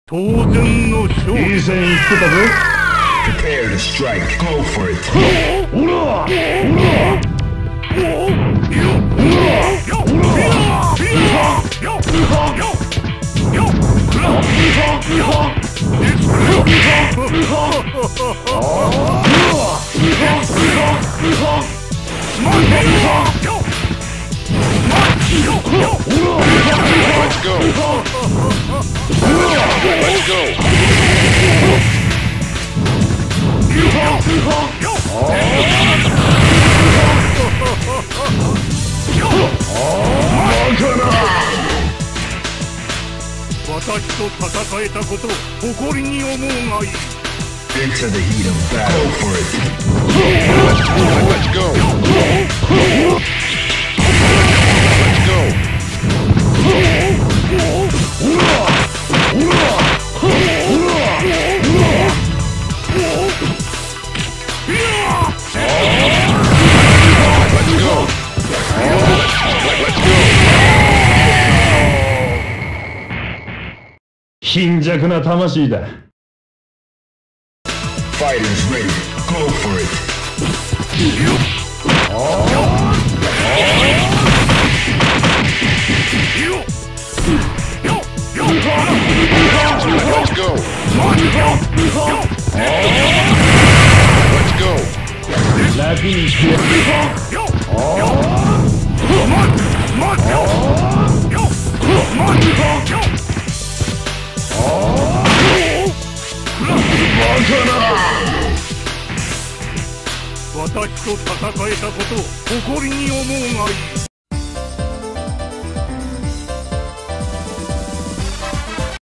当然の勝利。いい線いってたぜ。 Prepare to strike. Go for it. おら Let's go. Let's go. 私と戦えたことを誇りに思うがいい。 Into the heat of battle. Go for it. Let's go. Let's go. 貧弱な魂だ。 Fighters ready. Go for it. Let's go. Let's go. 楽にしてやる。私と戦えたことを誇りに思うがいい。